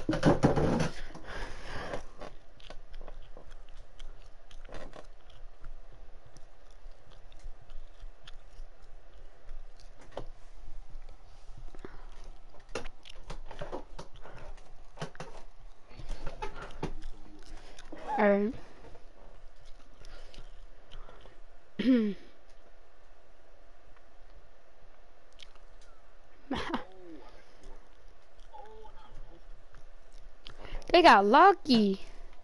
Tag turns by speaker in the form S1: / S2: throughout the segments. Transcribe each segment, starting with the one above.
S1: Alright. They got lucky.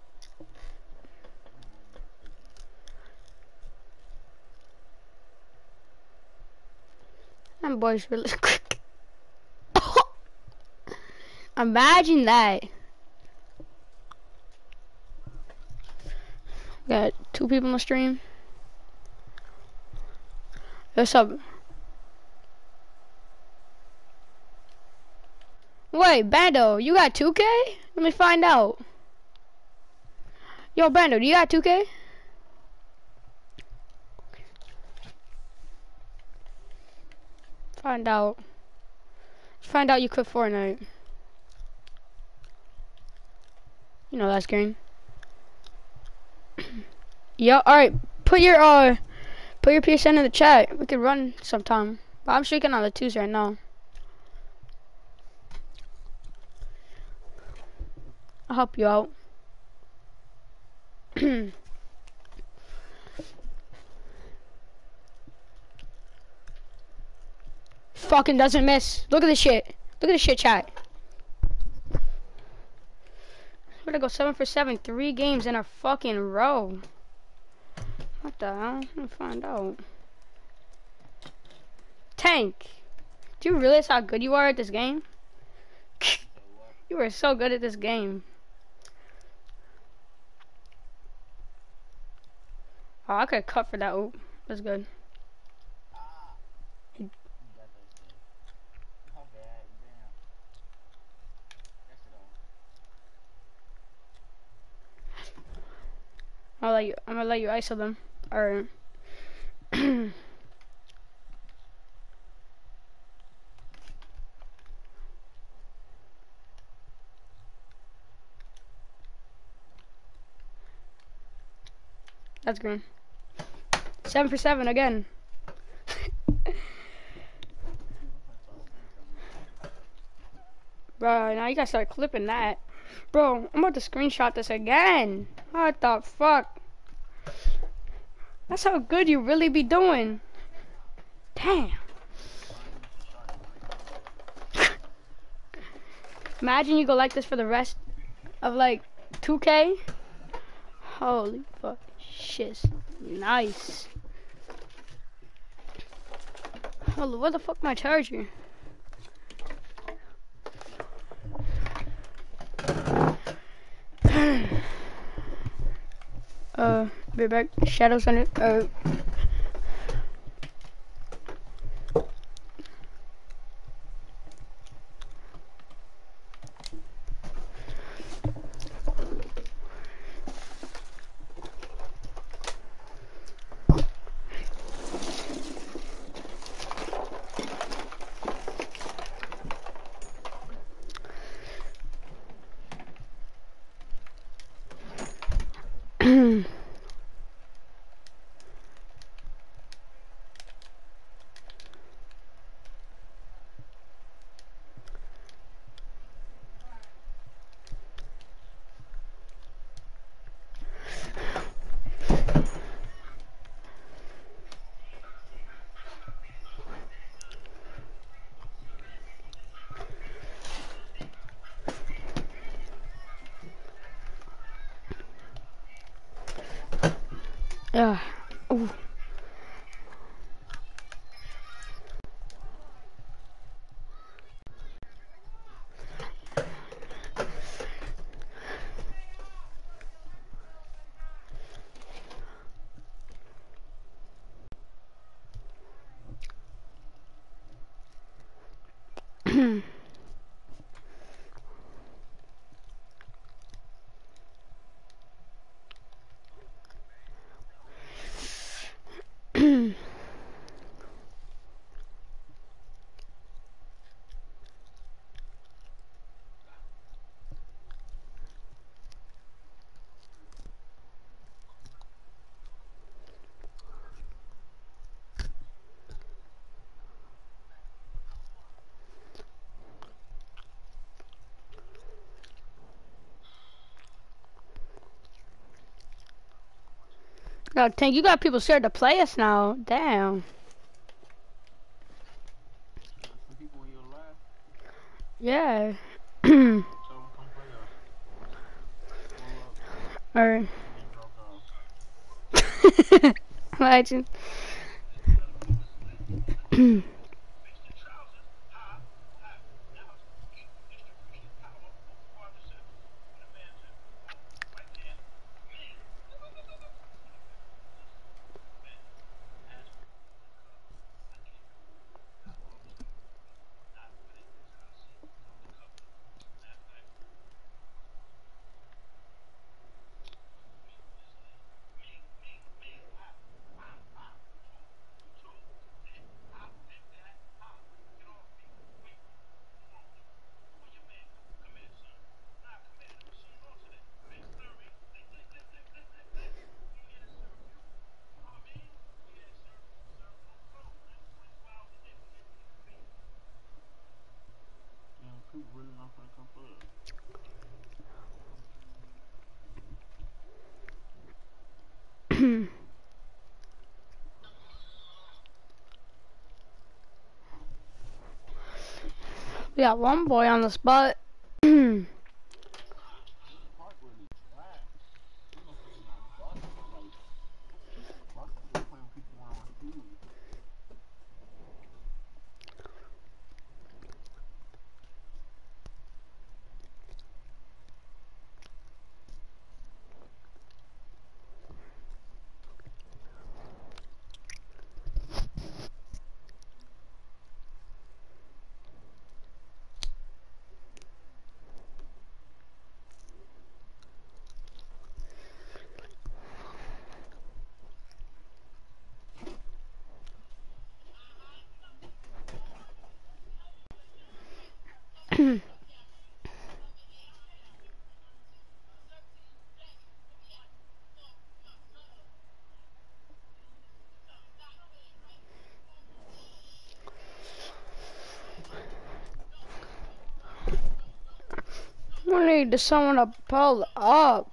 S1: Them boys really quick. Imagine that. Got 2 people on the stream. What's up? Wait, Bando, you got 2K? Let me find out. Yo, Bando, do you got 2K? Find out. Find out you quit Fortnite. You know that's green. Yo, alright. Put your PSN in the chat. We could run sometime. But I'm streaking on the 2s right now. I'll help you out. Fucking doesn't miss. Look at this shit. Look at this shit, chat. We're gonna go 7 for 7, 3 games in a fucking row. What the hell? Let me find out. Tank, do you realize how good you are at this game? You are so good at this game. Oh, I could cut for that. Oh, that's good. I'm gonna let you ISO them. Alright. That's green. 7 for 7 again. Bro, now you gotta start clipping that. Bro, I'm about to screenshot this again. What the fuck? That's how good you really be doing. Damn. Imagine you go like this for the rest of like 2K. Holy fuck. Shit. Nice. Oh, where the fuck my charger? Be back. Shadows on it. Yeah. Ooh. No, Tank, you got people scared to play us now. Damn.
S2: Some people in your life.
S1: Yeah.
S2: So come play us. Pull up
S1: Alright.
S2: and then drop off.
S1: Legend.
S2: Damn, people really not gonna come play us.
S1: We got one boy on the spot.
S2: Park really flat. You motherfuckers not busting. Like, busting is playing with people on shoes.
S1: We need someone to pull up.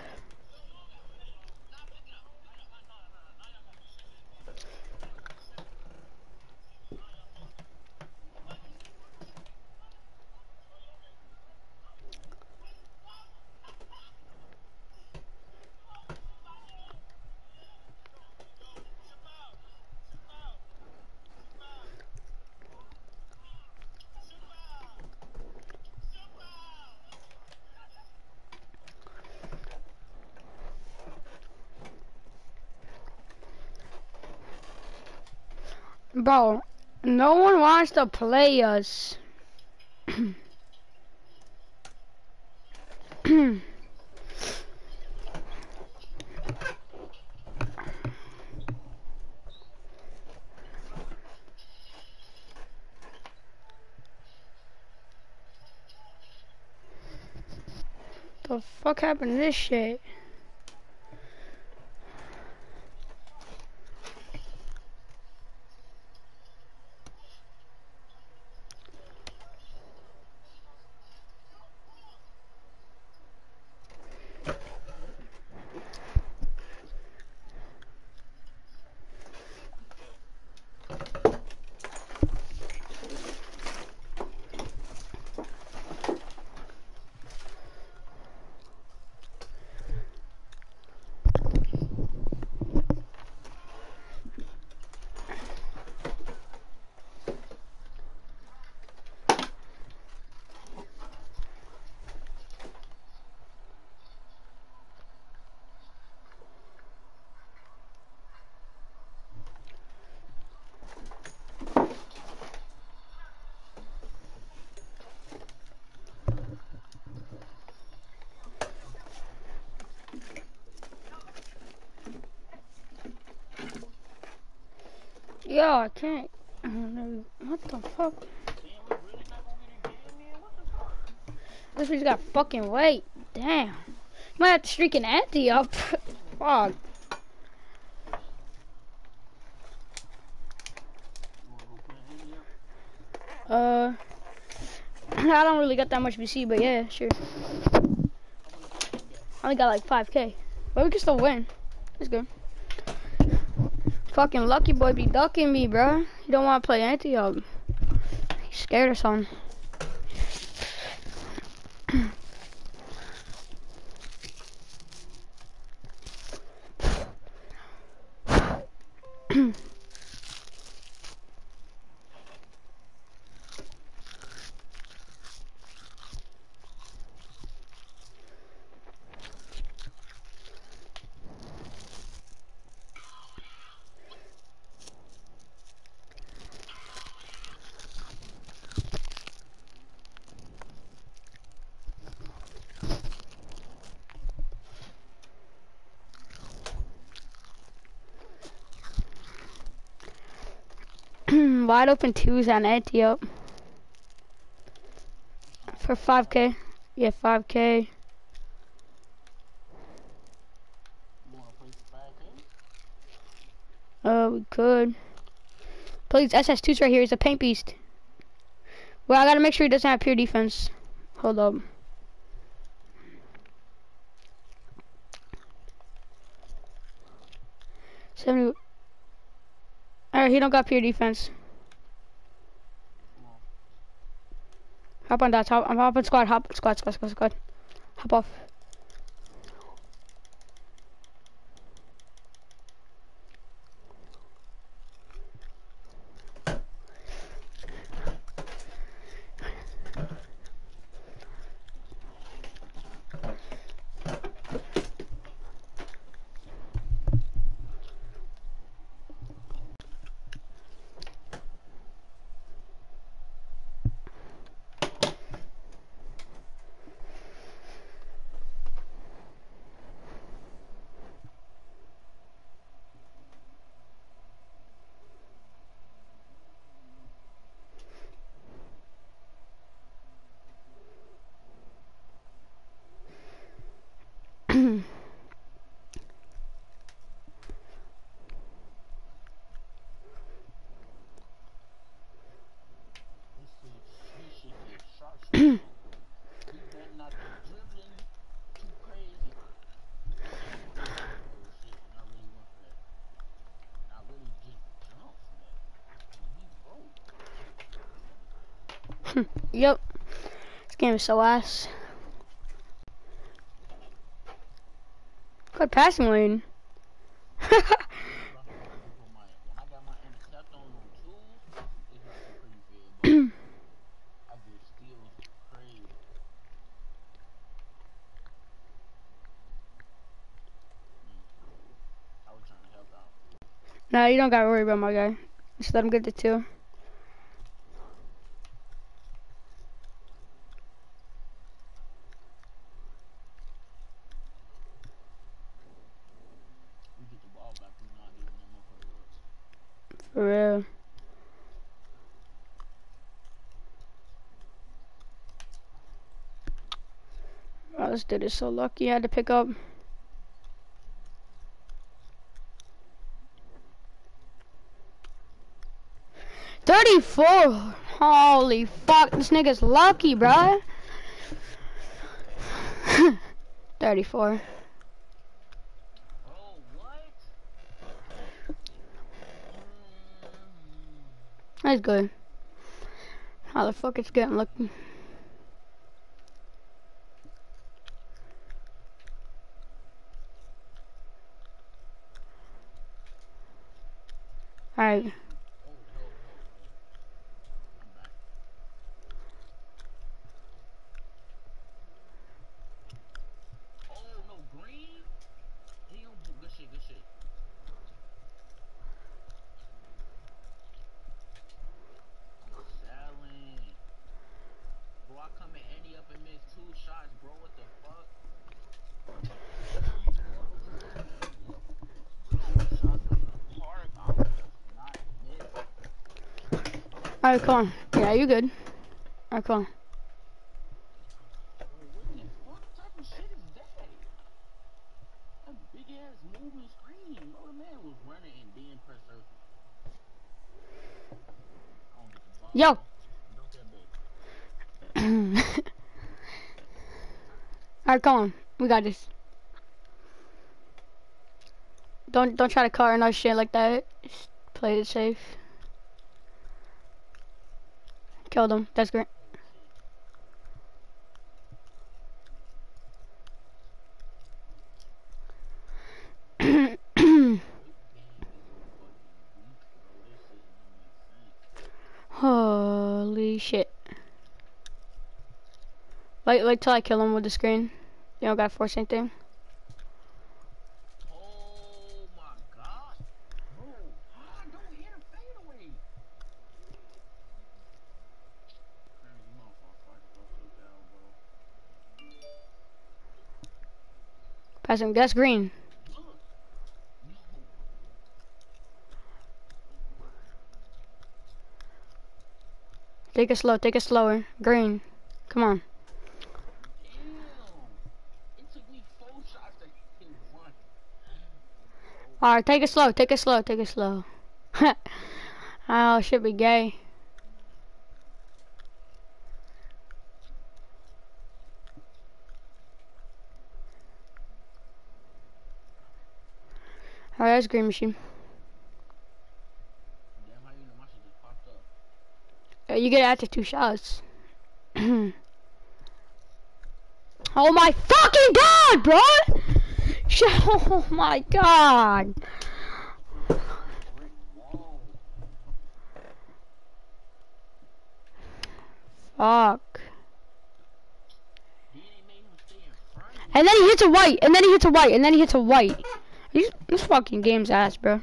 S1: Bro, no one wants to play us. The fuck happened to this shit? Yo, I can't. What the fuck?
S2: Damn, we really not gonna get a game in? What the fuck?
S1: This bitch got fucking weight. Damn. Might have to streak an ante up. Fuck.
S2: You wanna go play Andy up?
S1: I don't really got that much BC, but yeah, sure. I only got like 5K. But we can still win. It's good. Fucking lucky boy be ducking me, bro. He don't want to play anti-up. He's scared or something. Wide open twos on anti-up. For 5K. Yeah, 5K.
S2: You wanna play for 5K?
S1: We could. Please, SS2's right here. He's a paint beast. Well, I gotta make sure he doesn't have pure defense. Hold up. Alright, he don't got pure defense. Hop on dots. I'm hopping squad. Squad. Hop off.
S2: He should get sharpshooter. He better not be dribbling too crazy. Oh shit, and I really went for that. And I really just jumped for that. And he broke.
S1: Yep. This game is so ass. Good passing lane.
S2: When I got my intercept on them tools, it's looking pretty good, but I get steals crazy. I was trying to help out.
S1: Nah, you don't gotta worry about my guy. Just let him get the two.
S2: We get the ball back, we not giving them up for the looks.
S1: For real. Oh, this dude is so lucky. I had to pick up. $34. Holy fuck, this nigga's lucky, bruh. 34.
S2: Oh, what?
S1: That's good. How the fuck it's getting lucky? Alright.
S2: I'm back. Oh, no, green? Damn, good shit, good shit. I'm selling. Bro, I come in Andy up and miss 2 shots, bro. What the fuck? Shots in the park, I'm just not missing.
S1: Alright, come on. Yeah, you good. Alright, come on.
S2: Bro, what the fuck type of shit is that? That big ass moving screen. Bro, the man was running and then press circle. I don't get the ball.
S1: Yo.
S2: Don't that big.
S1: Alright, come on. We got this. Don't try to cut or no shit like that. Just play it safe. Killed him. That's great. Holy shit. Wait till I kill him with the screen. You don't gotta force anything.
S2: Oh my god. Bro, don't hit a fadeaway. Crazy motherfucker. I just lost down, bro.
S1: Pass him. That's green.
S2: Look. No.
S1: Take it slow. Take it slower. Green. Come on.
S2: Damn. It took me 4 shots to hit one.
S1: Alright, take it slow. Take it slow. Take it slow. Oh, should be gay. Alright, that's green machine.
S2: Damn, how you know my shit just popped up?
S1: You get it after 2 shots. Oh my fucking god, bro! Oh my god! Fuck.
S2: He ain't made him stay in front of me.
S1: And then he hits a white, and then he hits a white, and then he hits a white. This fucking game's ass, bro.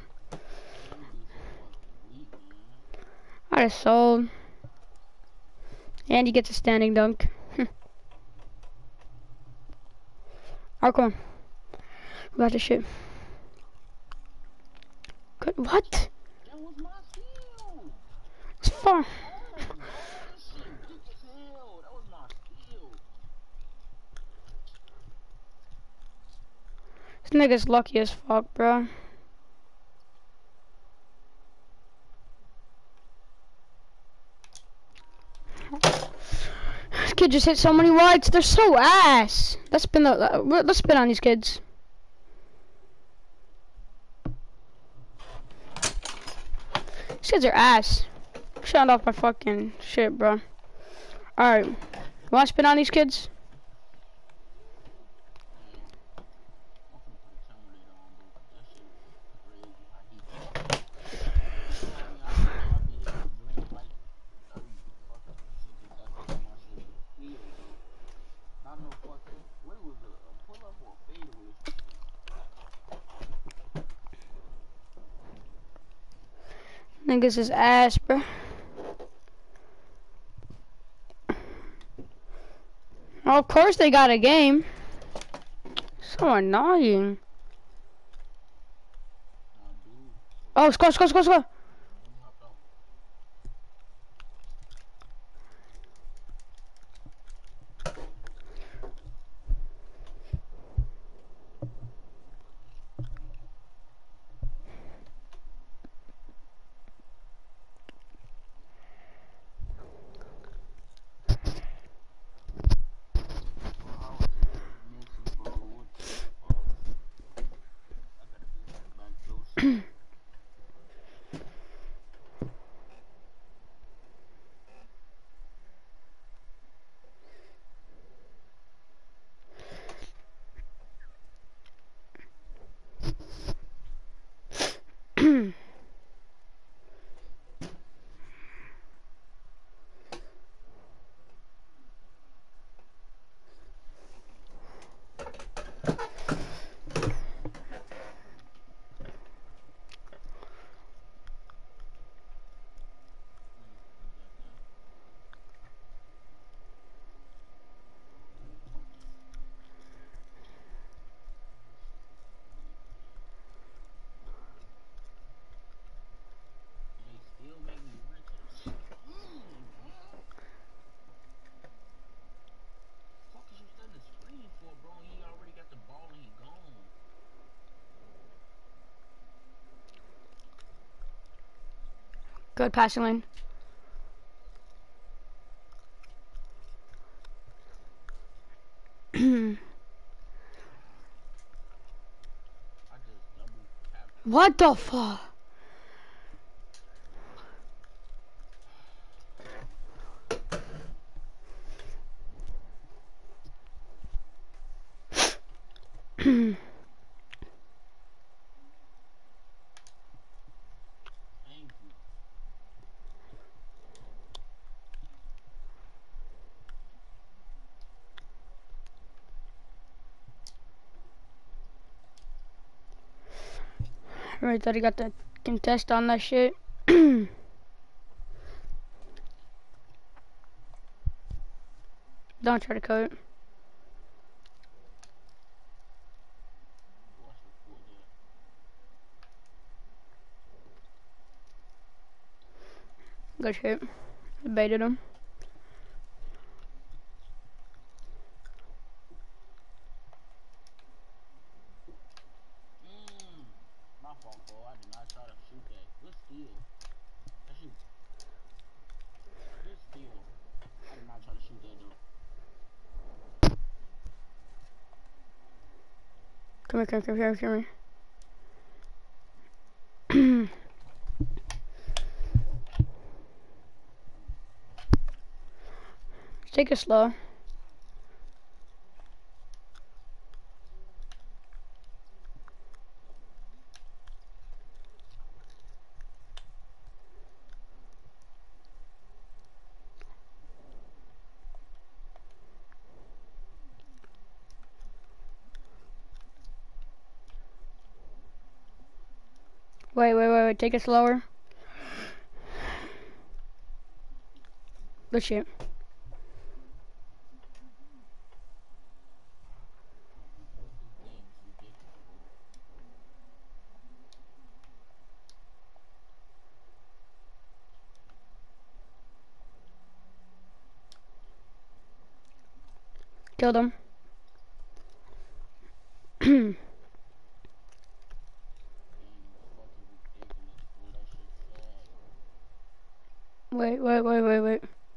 S1: I just sold. And he gets a standing dunk. Alright, come on. We got this shit. Good, what?
S2: That was my steal.
S1: It's far.
S2: Oh, bro, this shit weak as hell. That was my steal.
S1: This nigga's lucky as fuck, bro. This kid just hit so many whites. They're so ass. Let's spin on these kids. These kids are ass. Shut off my fucking shit, bro. Alright. You wanna spin on these kids? Niggas is ass, bro. Oh, of course they got a game. So annoying. Oh, score, score, score, score. Good passing lane. What the fuck?
S2: Thank you.
S1: Right, thought he got the contest on that shit. Don't try to cut it.
S2: What's the cool there?
S1: Good shit. I baited him.
S2: My fault, bro. I did not try to shoot that. Good steal. That's you. Good steal. I did not try to shoot that though.
S1: Come here. Take it slow. Wait. Take it slower. Good shit.
S2: This game is ridiculous, bro.
S1: Killed him.
S2: Game is fucking ridiculous, bro. That shit's sad.
S1: Wait.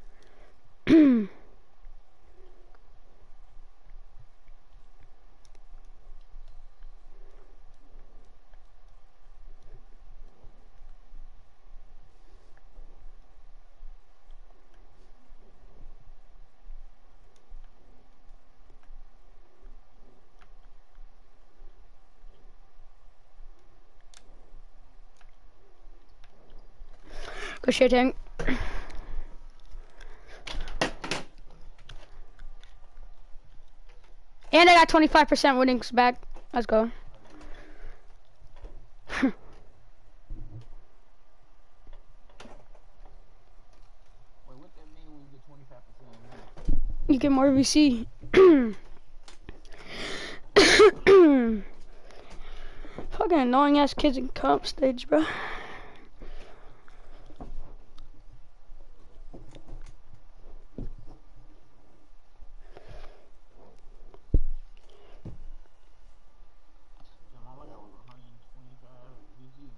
S1: Good shit, Tank. And I got 25% winnings back. Let's go.
S2: Wait, what that mean when you get 25%
S1: You get more VC. Fucking annoying ass kids in comp stage, bro.
S2: I got over 125 VG.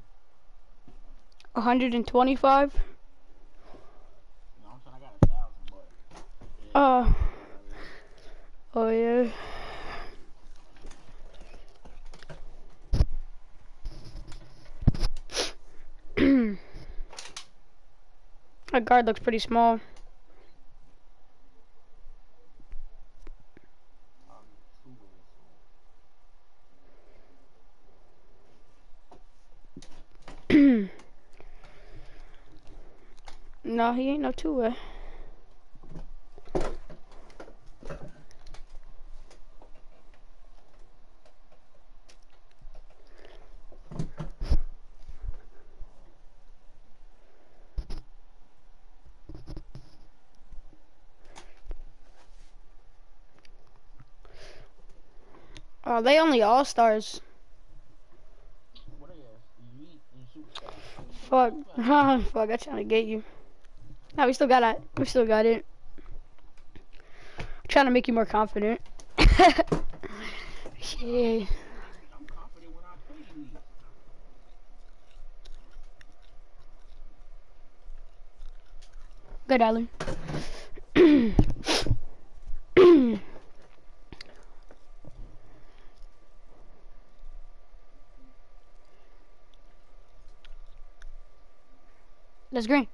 S1: 125.
S2: You know what I'm saying? I got 1,000, but yeah,
S1: Oh yeah. That guard looks pretty small. No, he ain't no two-way. Oh, they only all-stars.
S2: What are you? Elite and superstar.
S1: Fuck. Fuck, I'm trying to get you. No, we still got it. We still got it. Trying to make you more confident. Shit.
S2: I'm confident when I play elite.
S1: Good, Allen. That's green.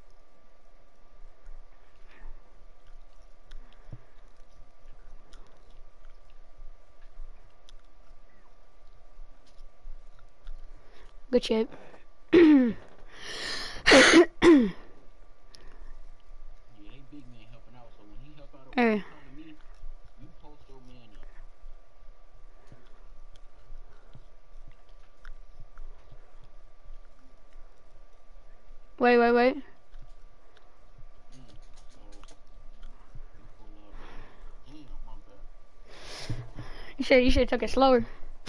S1: Good shit.
S2: Yeah, they big man helping out. So when he help out, when he
S1: Hey,
S2: come to me, you post your man up.
S1: wait, wait, wait.
S2: So you pull up and damn, my bad.
S1: You should have took it slower.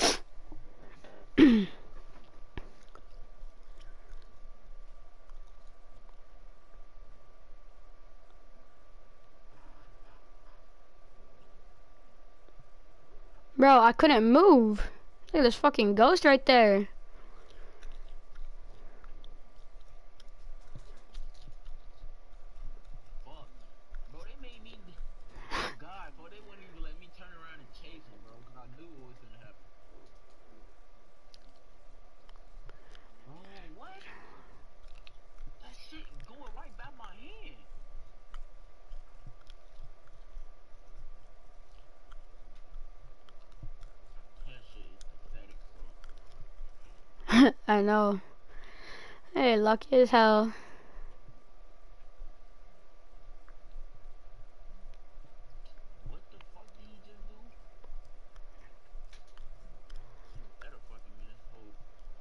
S1: Bro, I couldn't move. Look at this fucking ghost right there.
S2: Fuck, bro, they made me. Oh God, bro, they wouldn't even let me turn around and chase him, bro, because I knew what was gonna happen. Bro, what? That shit going right by my hand. That shit is pathetic, bro.
S1: I know. Hey, lucky as hell.
S2: What the fuck did he just do? You better fucking miss. Oh,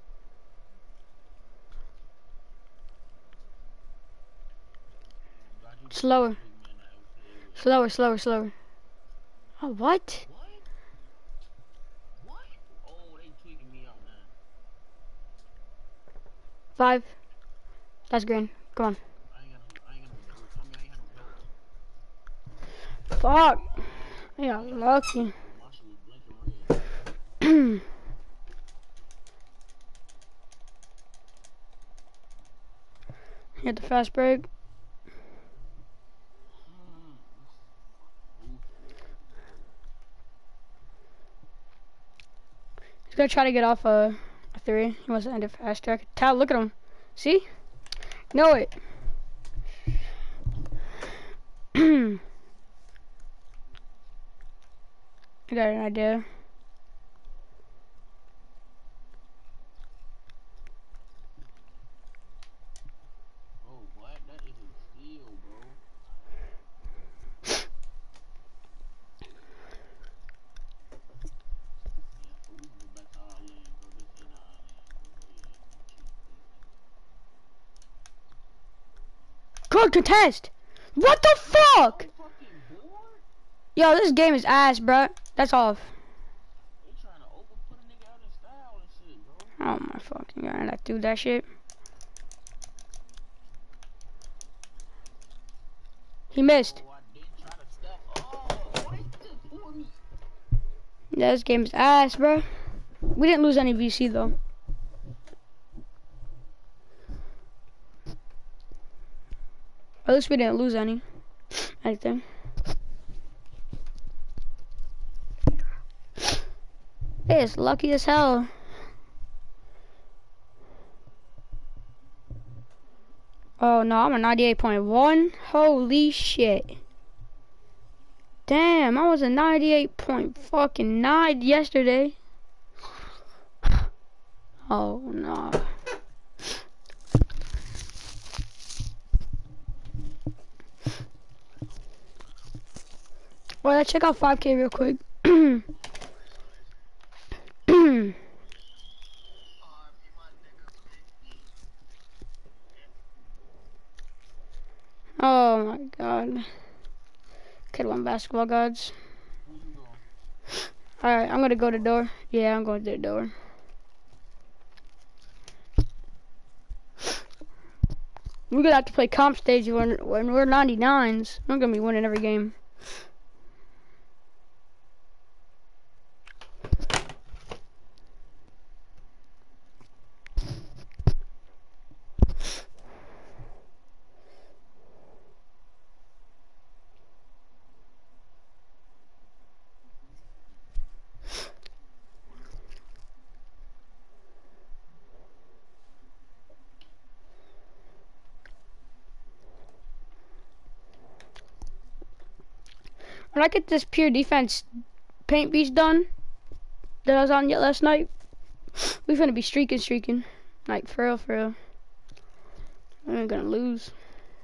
S2: God, you the
S1: Slower.
S2: best big man I ever played with.
S1: Slower, slower, slower. Oh, what?
S2: What? What? Oh, they tweaking me out now.
S1: 5. That's green. Come on.
S2: I ain't got no boots. I mean, I ain't got no belts.
S1: Fuck.
S2: Oh,
S1: Yeah,
S2: damn.
S1: lucky.
S2: My shit was blinking red.
S1: Hit the fast break.
S2: Oof.
S1: He's gonna try to get off a 3. He wants to end it fast track. Tal, look at him. See? Know it. I got an idea.
S2: Bro, what? That is a steal, bro. Yeah, so we can go back to our lane, bro. This ain't our lane, bro. Yeah, don't cheat these niggas.
S1: Good contest. What the fuck?
S2: No fucking board?
S1: Yo, this game is ass, bro. That's off.
S2: They trying to open put a nigga out in style and shit, bro.
S1: Oh my fucking god, I threw that shit. He missed.
S2: Oh, I didn't try to step. Oh, they just pulled me.
S1: Yeah, this game is ass, bro. We didn't lose any VC though. At least we didn't lose anything. It's lucky as hell. Oh no, I'm a 98.1. Holy shit. Damn, I was a 98.9 yesterday. Oh no. Well, let's check out 5K real quick. Oh my god. Kid one basketball gods.
S2: Where you going?
S1: Alright, I'm gonna go to the door. Yeah, I'm going to the door. We're gonna have to play comp stage when we're 99s. I'm gonna be winning every game. When I get this pure defense paint beast done that I was on yet last night, we finna be streaking. Like, for real, for real. We ain't gonna lose.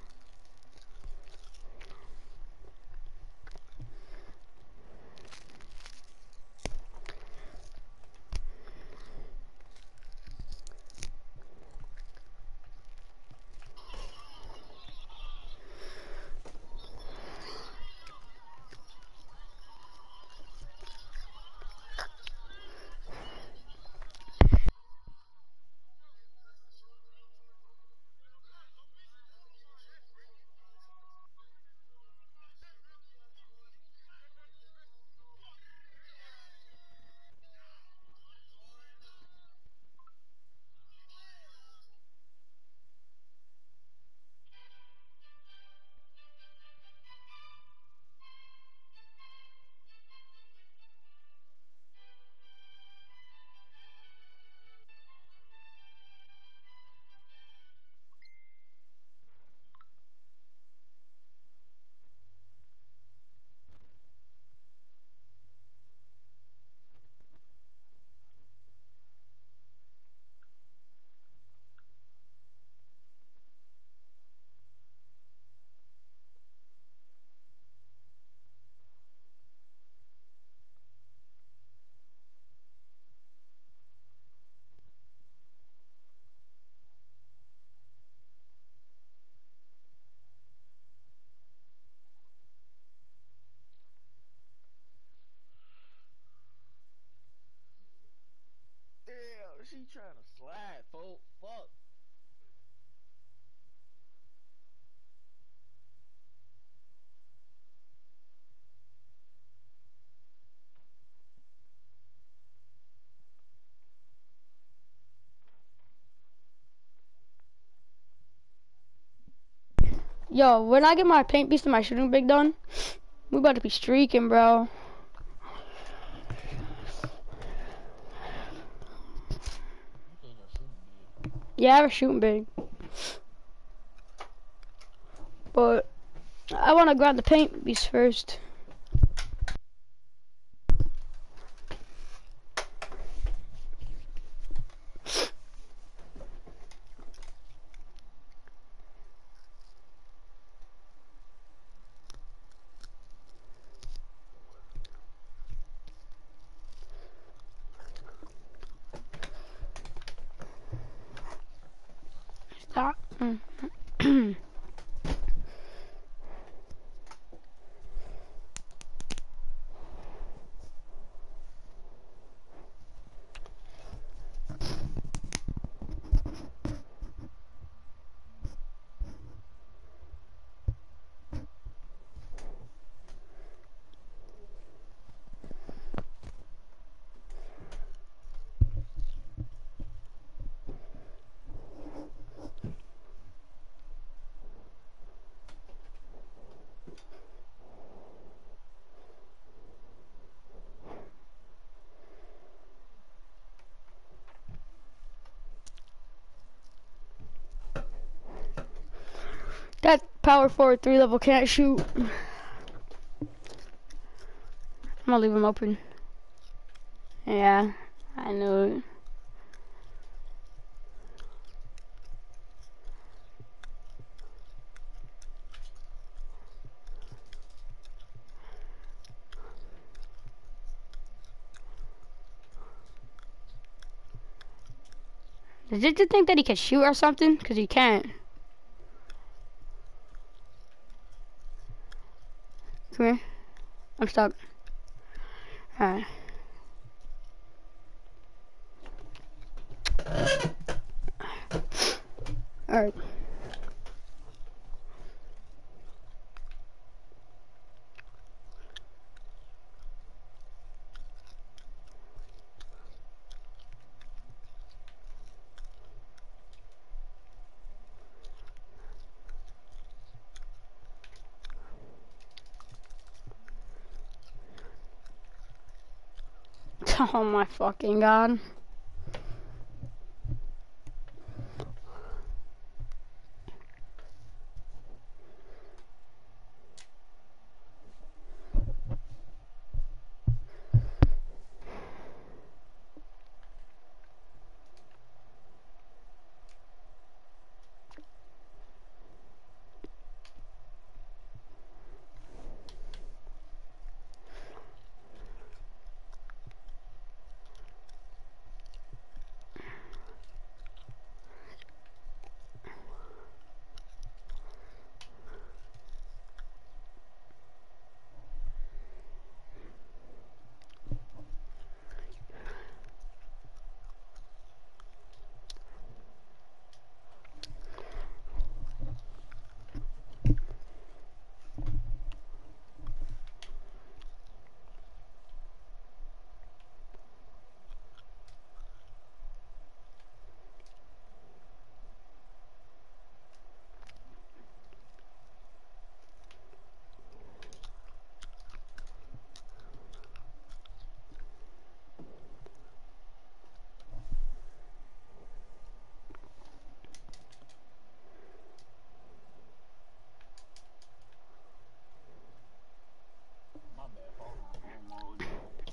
S2: Damn, she trying to slide, folks. Fuck.
S1: Yo, when I get my paint beast and my shooting big done, we about to be streaking, bro.
S2: You think you're shooting big?
S1: Yeah, I have a shooting big. But I wanna grab the paint beast first. Stop. That power forward 3 level can't shoot. I'm gonna leave him open. Yeah, I knew it. Did you think that he could shoot or something? Cause he can't. Come here. I'm stuck. Alright. Alright. Oh my fucking god.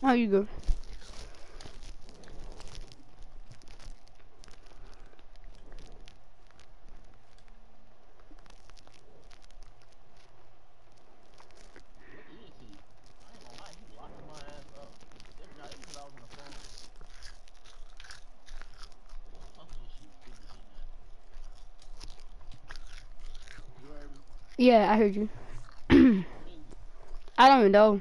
S1: Oh, you go.
S2: What is he? I ain't gonna lie, he locking my ass up. Now this is when I was on the phone. Oh, this shit stupid in that. You heard me?
S1: Yeah, I heard you.
S2: What is it?
S1: I don't even know.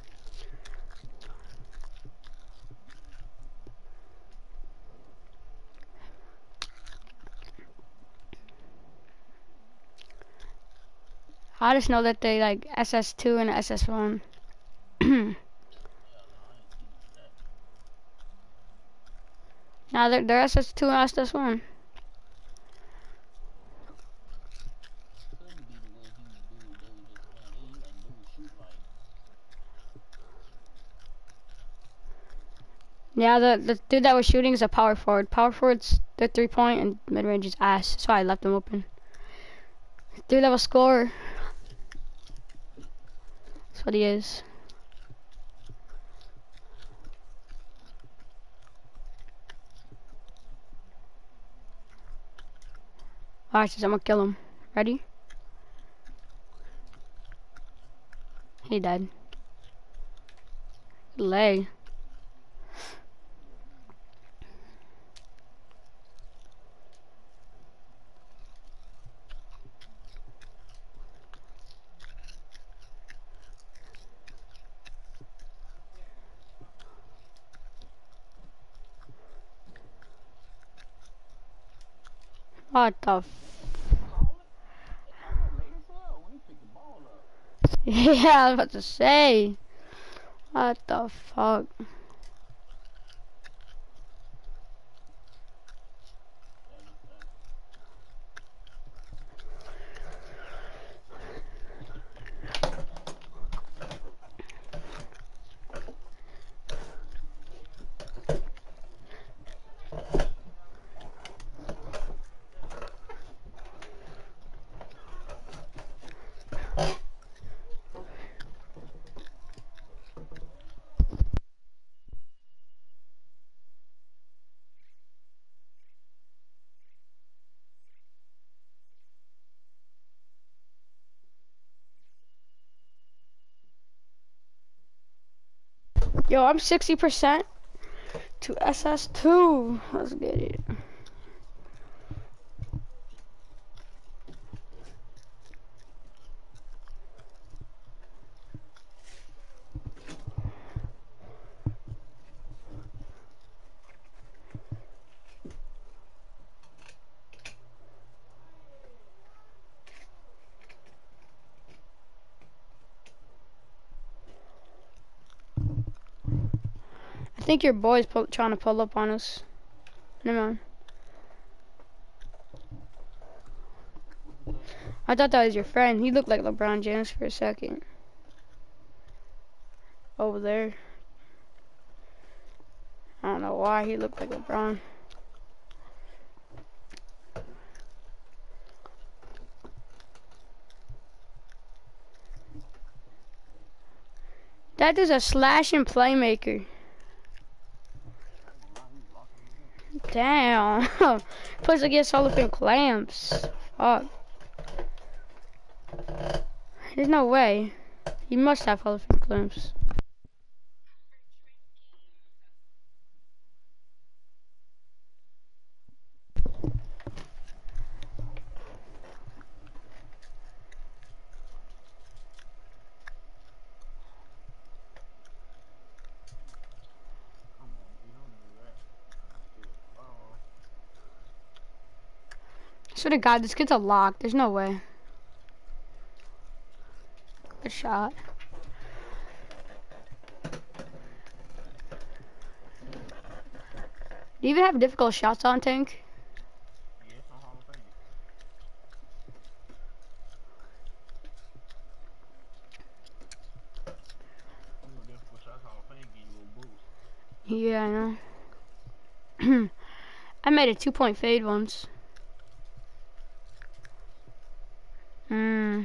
S1: I just know that they like SS2 and SS1.
S2: Hell no, I ain't seen none of that.
S1: Now they're SS2 and SS1.
S2: Couldn't be the way he dude they was just playing. He letting dudes shoot like
S1: Yeah, the dude that was shooting is a power forward. Power forward's the 3-point and mid range is ass, so I left him open. Dude that was scorer. That's what he is. Alright, so I'm gonna kill him. Ready? He died. Leg. What the
S2: they call it. They call it late as hell when he picked the ball up.
S1: Yeah, I was about to say. What the fuck?
S2: That is that.
S1: Yo, I'm 60% to SS2. Let's get it. I think your boy's trying to pull up on us. Never mind.
S2: What you say?
S1: I thought that was your friend. He looked like LeBron James for a second. Over there. I don't know why he looked like LeBron. That dude's a slashing playmaker.
S2: I ain't gonna lie, he was locking me up.
S1: Damn. Plus against Sullivan clamps. Fuck. There's no way. He must have Sullivan clamps.
S2: Come on, B, don't do that. Trying to steal the ball.
S1: I swear to God, this kid's a lock. There's no way. Good shot. Do you even have difficult shots on Tank?
S2: Yeah, it's on Hall of Fame. You know, difficult shots Hall of Fame give you a little boost.
S1: Yeah, I know. I made a 2-point fade once.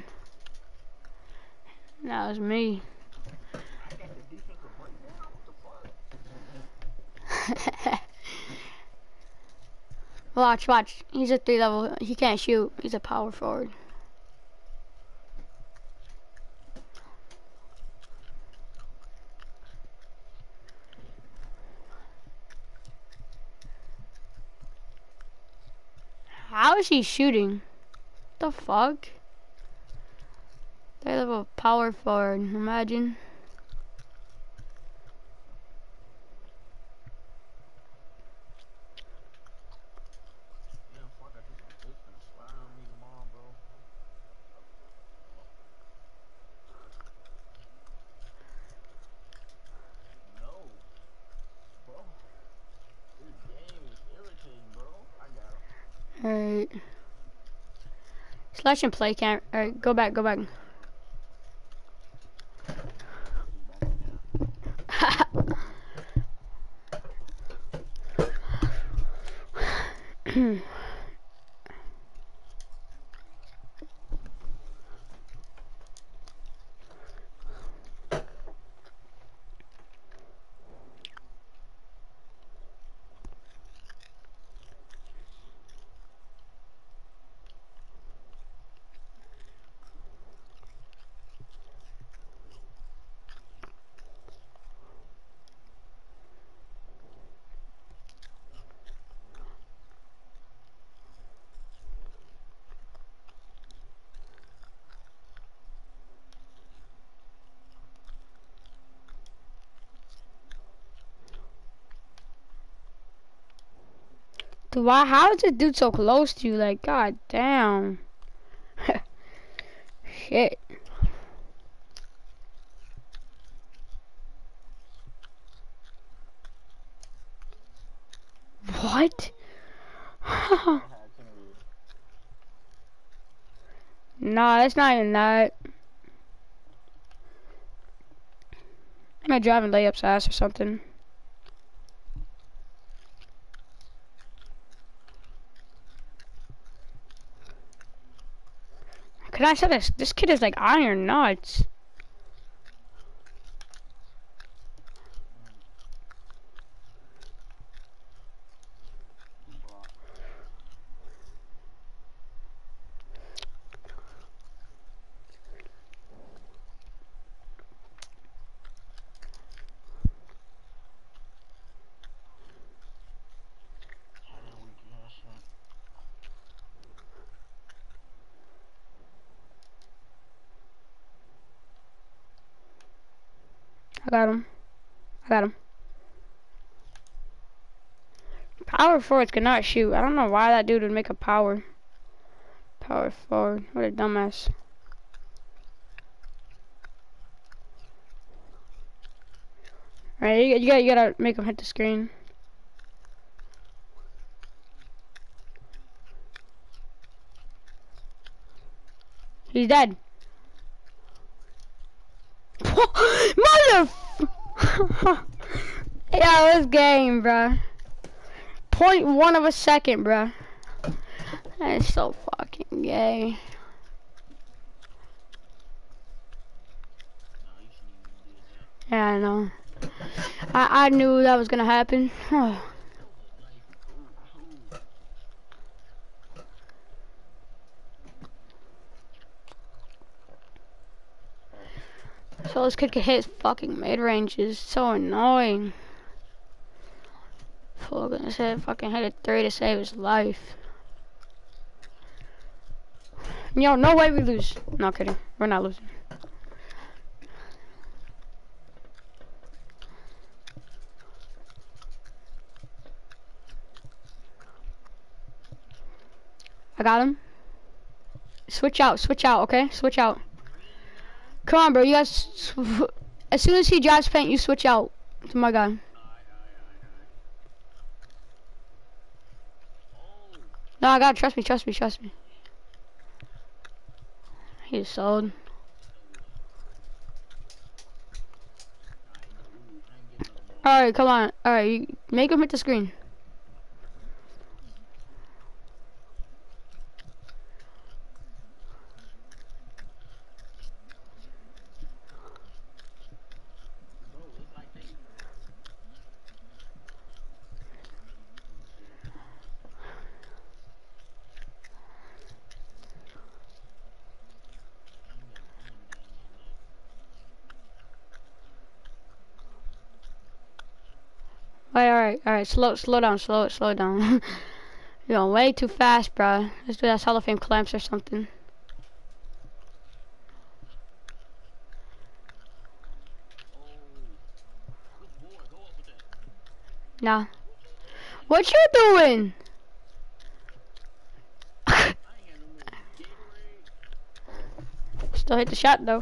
S1: That was me.
S2: I got the defensive breakdown. What the fuck?
S1: Watch, watch. He's a 3 level. He can't shoot. He's a power forward. How is he shooting? The fuck? 3 level power forward. Imagine.
S2: Yeah, fuck, I think this gonna slide on me tomorrow, bro. No, bro. This game is irritating, bro. I got him.
S1: Alright. Slash and play can't. Alright, go back, go back.
S2: Back in there.
S1: Dude, why? How is this dude so close to you? Like, god damn. Shit. What? Nah, that's not even that. Am I driving layups ass or something? Can I say this? This kid is like iron nuts. I got him. I got him. Power forwards cannot shoot. I don't know why that dude would make a power forward. What a dumbass. Alright, you gotta make him hit the screen. He's dead. Mother. Yeah, this game, bruh. 0.1 of a second, bruh. That is so fucking gay. Yeah, I know. I knew that was gonna happen. So this kid can hit his fucking mid-ranges. So annoying. Full gonna say fucking hit a 3 to save his life. Yo, no way we lose. No kidding. We're not losing. I got him. Switch out, okay? Switch out. Come on, bro. You guys. As soon as he drives paint, you switch out to my guy. No, I gotta trust me. He's sold. Alright, come on. Alright, make him hit the screen. Alright. Slow down. Slow down. You're going way too fast, bro. Let's do that Hall of Fame clamps or something.
S2: Good boy, go up with that.
S1: Nah. What you doing?
S2: I ain't got no more Gatorade.
S1: Still hit the shot though.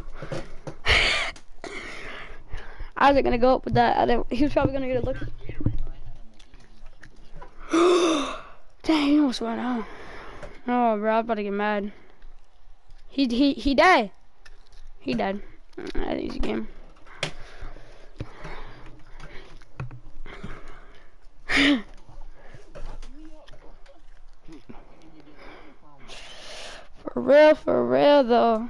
S1: I wasn't gonna go up with that. He was probably gonna get a look.
S2: Gatorade, I ain't had no more energy. My shit dead.
S1: Dang, he almost went out. Oh, bro, I'm about to get mad. He died. He died. That easy game. For real though.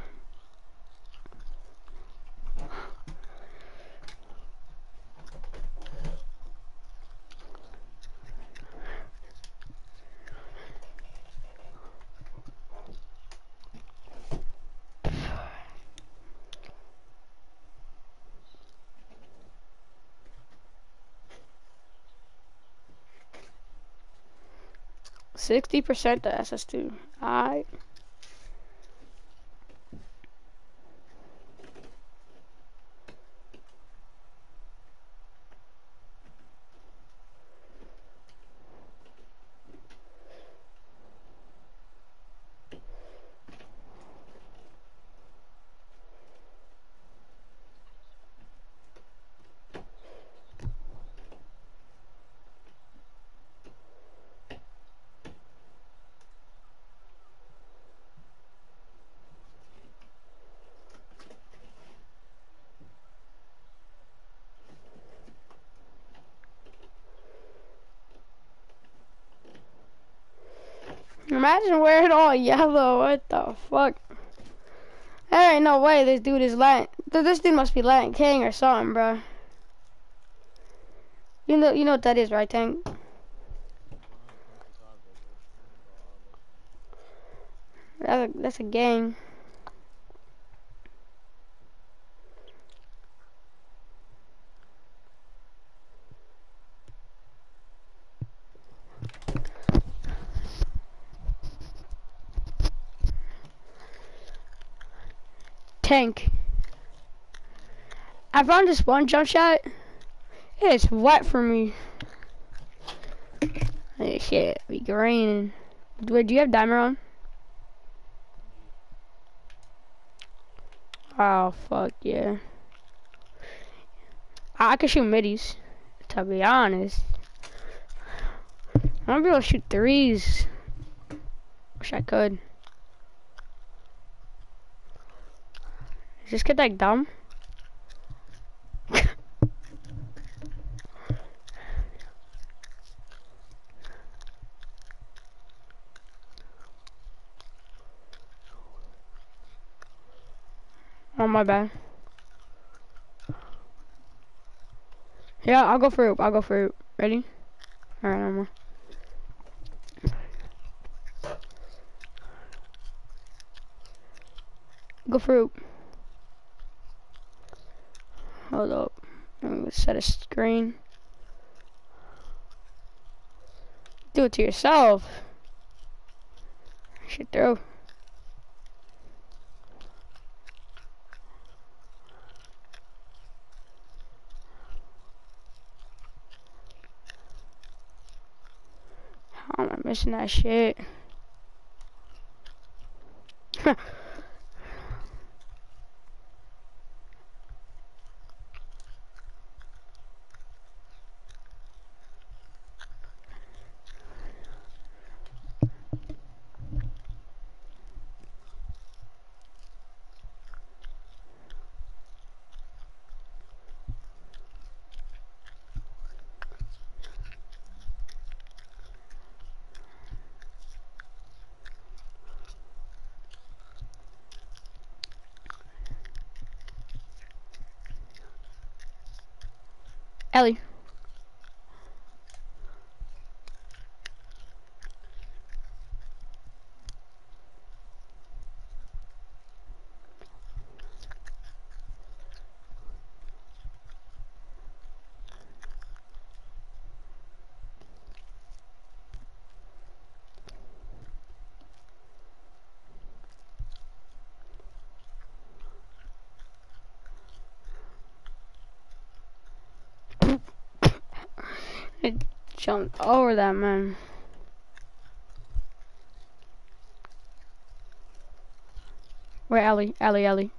S1: %60% to SS2. Alright. Imagine wearing all yellow. What the fuck? There ain't no way this dude is Latin. This dude must be Latin King or something, bro. You know what that is, right, Tank? That's a gang. Tank. I found this one jump shot. It's wet for me. Hey, shit, be green. Do you have dimer on? Oh, fuck yeah. I can shoot middies, to be honest. I wanna be able to shoot threes. Wish I could. Is this kid like dumb? Oh, my bad. Yeah, I'll go for it. Ready? Alright, no more. Go for it. Hold up. I'm gonna set a screen. Do it to yourself. Shit throw. How am I missing that shit? Ellie. It jumped over that man. Where Ellie? Ellie.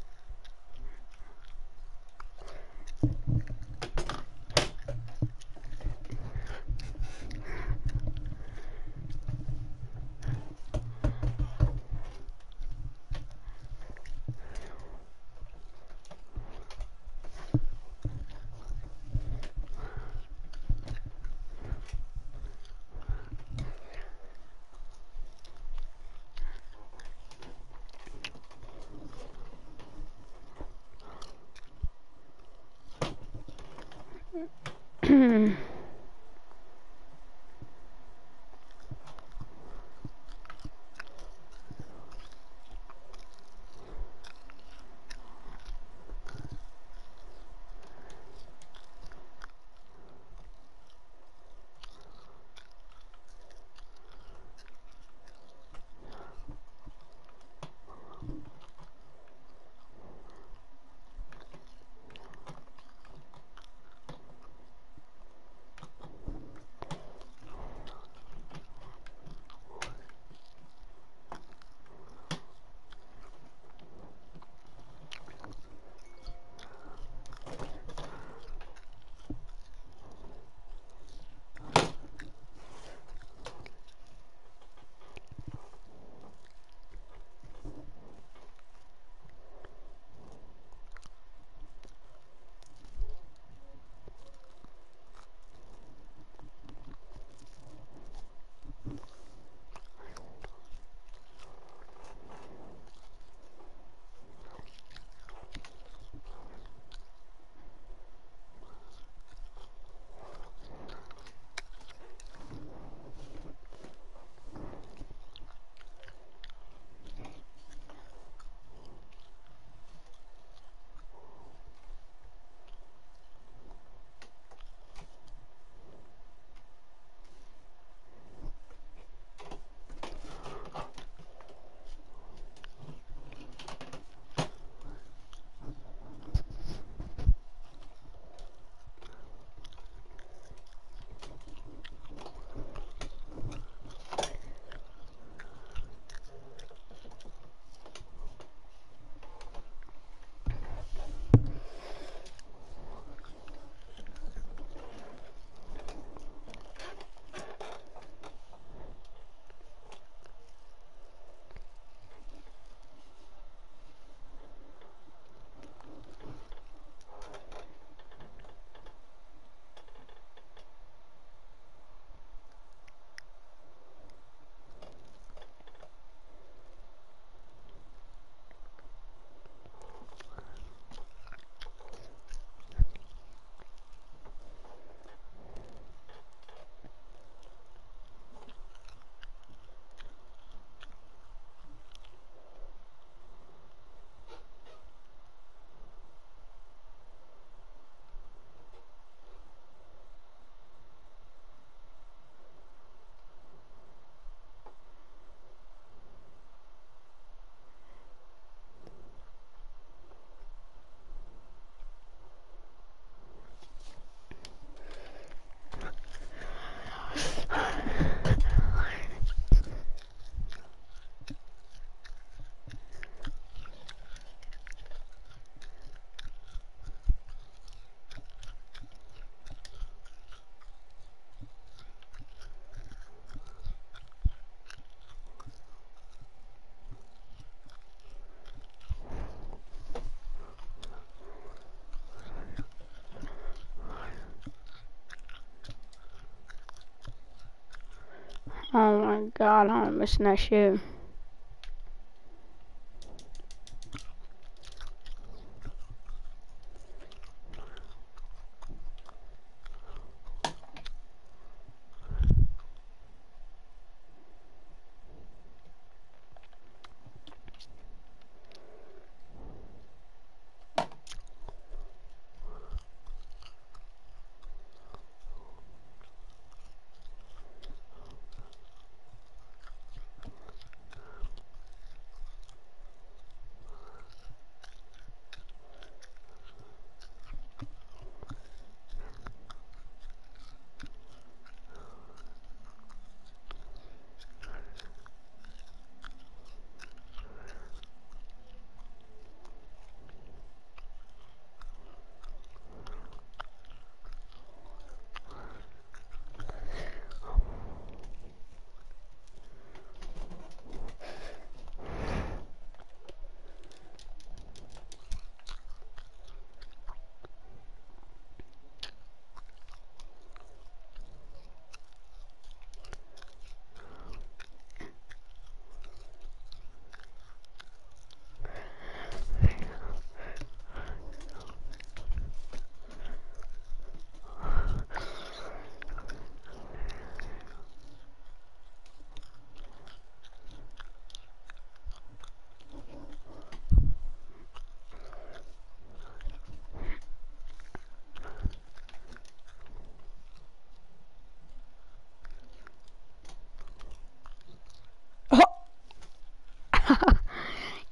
S1: Oh my god, I'm missing that shit.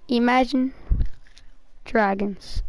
S1: Imagine Dragons.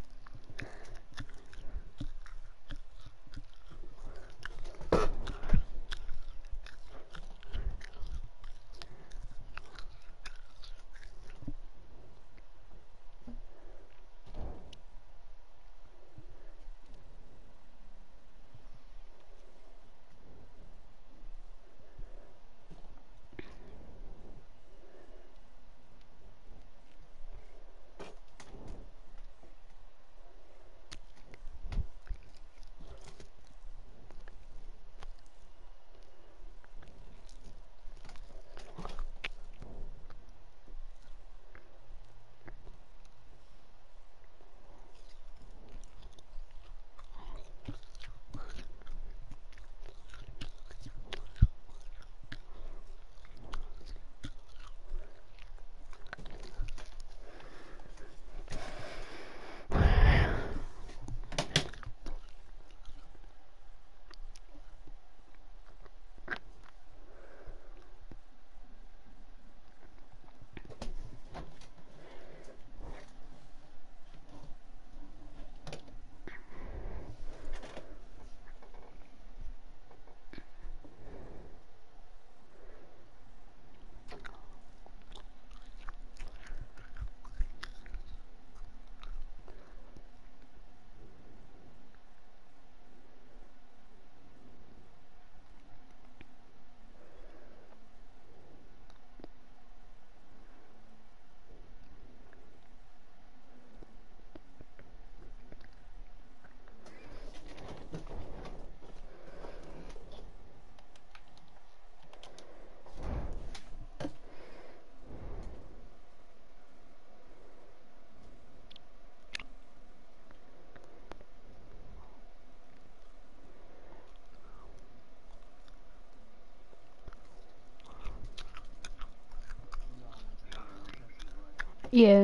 S1: Yeah.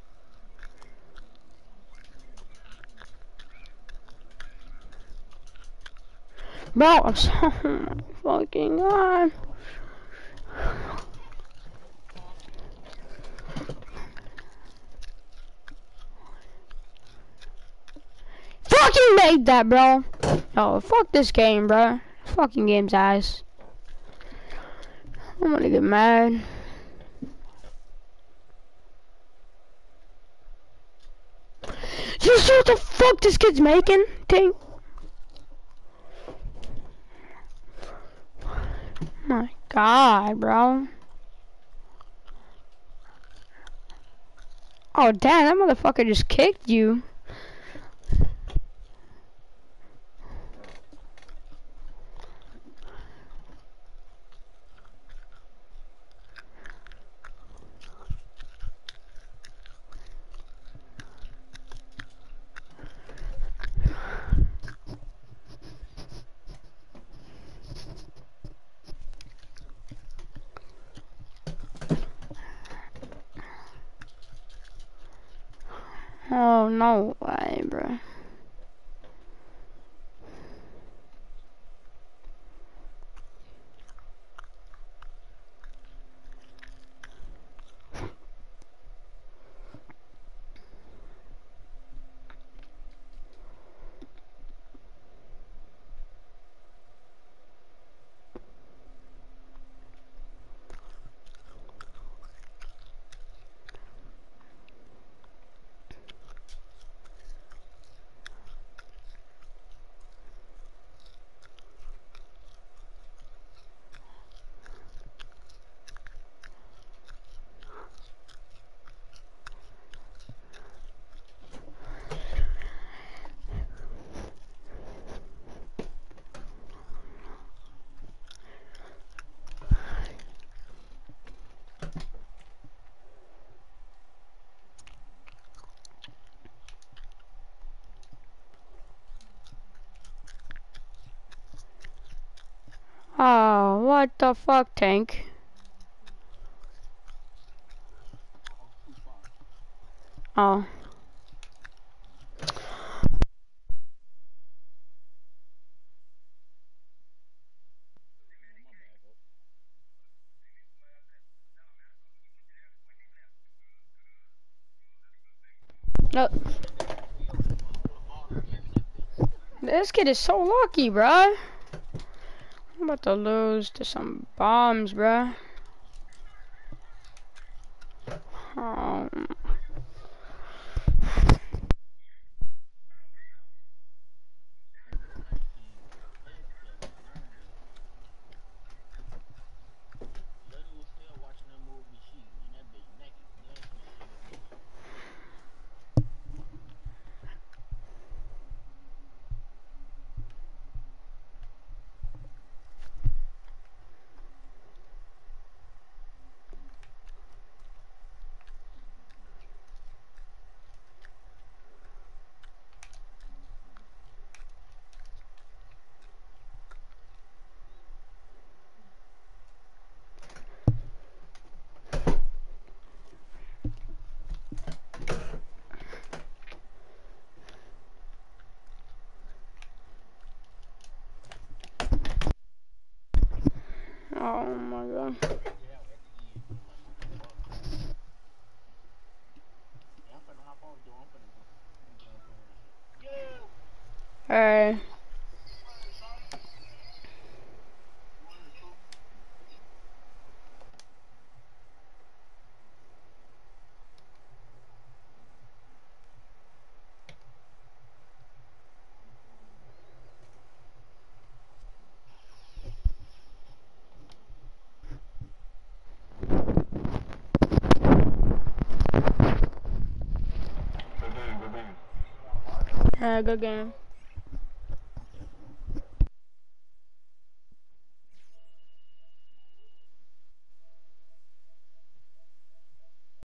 S1: Bro, I'm so fucking god. Fucking made that, bro. Oh, fuck this game, bro. Fucking game's ass. I'm gonna get mad. You see what the fuck this kid's making? Ting. My god, bro. Oh, damn, that motherfucker just kicked you. Oh, no way, bro. Oh, what the fuck, Tank? Oh. No, this kid is so lucky, bruh. I'm about to lose to some bombs, bruh. Um,
S2: Lady was still watching that movie She, and that bitch naked, dancing and shit in that shit.
S1: oh my god.
S2: Yeah, at the end, though, like, what the fuck? Yeah, I'm finna hop off, though. I'm finna go. I'm done playing this shit. Yeah!
S1: Alright. Good game. Good game. Good game.